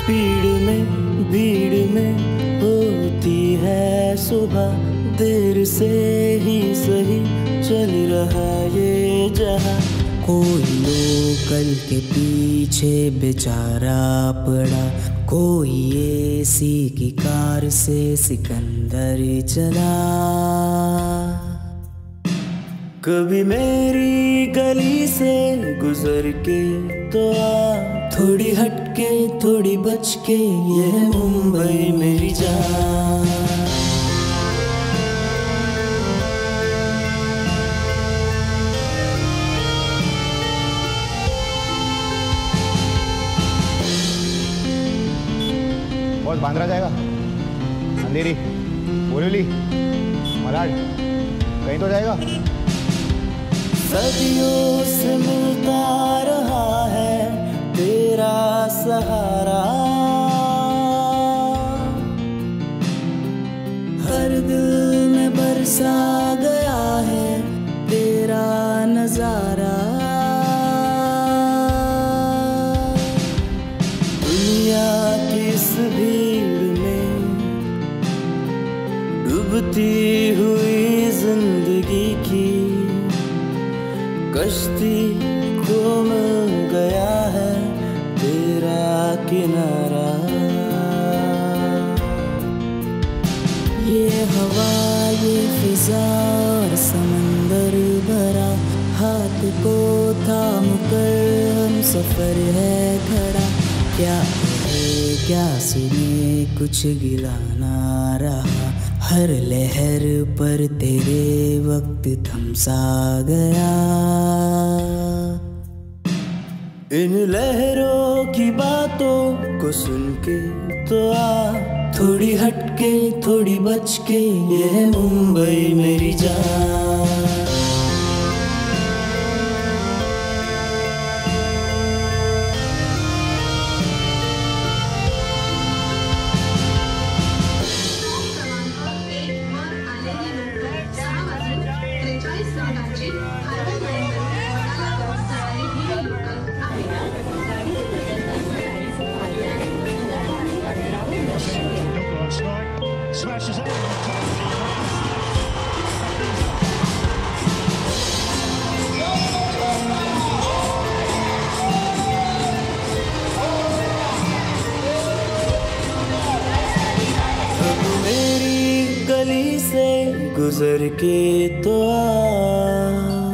भीड़ में होती है सुबह, देर से ही सही चल रहा ये जहां। कोई लोकल के पीछे बेचारा पड़ा, कोई एसी की कार से सिकंदर चला। कभी मेरी गली से गुजर के तो आ, थोड़ी हटके थोड़ी बचके, ये मुंबई मेरी जान। बॉस बांद्रा जाएगा, अंधेरी, बोरीवली, मलाड, कहीं तो जाएगा। सदियों से मिलता रहा है तेरा सहारा, हर दिल में बरसा गया है तेरा नजारा। दुनिया की इस भीड़ में डूबती हुई जिंदगी की कश्ती को मिल गया है तेरा किनारा। ये हवा, ये फिजा और समंदर भरा, हाथ को थाम कर हम सफर है खड़ा। क्या है क्या सुने कुछ गिला ना रहा, हर लहर पर तेरे वक्त थमसा गया। इन लहरों की बातों को सुन के तो आ, थोड़ी हटके थोड़ी बचके, ये मुंबई मेरी जान। गली से गुजर के तो आ,